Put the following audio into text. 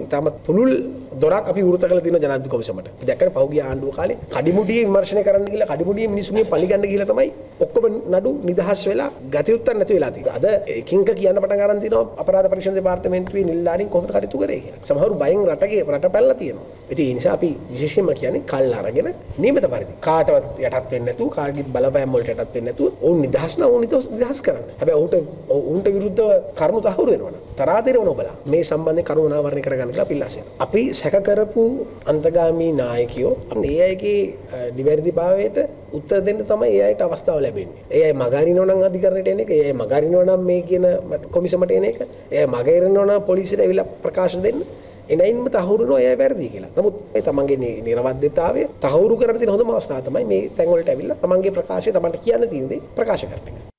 ඉතාමත් පුළුල් දොරක් අපි වෘත කළ තියෙන ජනාධිපති කොමිසමට. දැක්කනේ පහුගිය ආණ්ඩුව කාලේ කඩිමුඩියේ විමර්ශනය කරන්න ගිහලා කඩිමුඩියේ මිනිස්සුන්ගේ පලි ගන්න ගිහලා තමයි ඔක්කොම නඩු නිදහස් වෙලා ගතියුත්තක් නැති වෙලා තියෙන්නේ. අද එකින්ක කියන්න පටන් ගන්න තියෙනවා අපරාධ පරීක්ෂණ දෙපාර්තමේන්තුවේ නිලධාරීන් කොහොමද කටයුතු කරේ කියලා. සමහරු බයෙන් රට පැල්ලලා තියෙනවා. ඉතින් ඒ නිසා අපි විශේෂයෙන්ම කියන්නේ කල් අරගෙන නියමිත පරිදි කාටවත් යටත් වෙන්නේ නැතුව කාර්ගිත් බලපෑම් වලට යටත් වෙන්නේ නැතුව ඔවුන් නිදහස් නම් ඔවුන් නිදහස් කරන්න. හැබැයි ඔවුන්ට විරුද්ධව කරුණු තහවුරු වෙනවා. තරාතිරම නොබලා මේ සම්බන්ධයෙන් කරුණු අනාවරණය කරගන්න කියලා අපි ඉල්ලා සිටිනවා. අපි සැක කරපු අන්තගාමී නායකයෝ ඒ අයගේ නිවැරදිභාවයට උත්තර දෙන්න තමයි ඒ අයට අවස්ථාව ලැබෙන්නේ. ඒ අය මගහරිනවා නම් අධිකරණයට එන එක, ඒ අය මගහරිනවා නම් මේ කියන කොමිසමට එන එක, ඒ අය මගහරිනවා නම් පොලිසියට ඇවිල්ලා ප්‍රකාශ දෙන්න. එනයින්ම තහවුරු වෙනවා ඒ වැරදි කියලා. නමුත් මේ තමන්ගේ නිර්වද්‍යතාවය තහවුරු කරන්න තියෙන හොඳම අවස්ථාව තමයි මේ තැන් වලට ඇවිල්ලා තමන්ගේ ප්‍රකාශය තමන්ට කියන්න තියෙන දේ ප්‍රකාශ කරන එක.